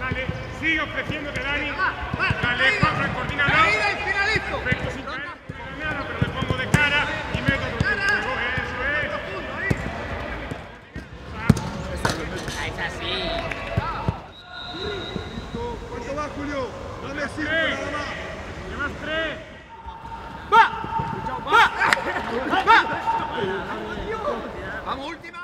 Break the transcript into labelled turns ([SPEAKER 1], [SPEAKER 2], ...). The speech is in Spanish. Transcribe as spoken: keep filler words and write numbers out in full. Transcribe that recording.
[SPEAKER 1] Vale, sigue ofreciéndote, Dani. Dale, Juanfran, coordínalo. Perfecto, sin caer nada, pero le pongo de cara y meto con el juego. Eso es.
[SPEAKER 2] Es así.
[SPEAKER 3] ¿Cuánto va, Julio? Dame cinco, nada más.
[SPEAKER 1] Llevas tres.
[SPEAKER 3] ¡Va! ¡Va! ¡Va! Vamos, última.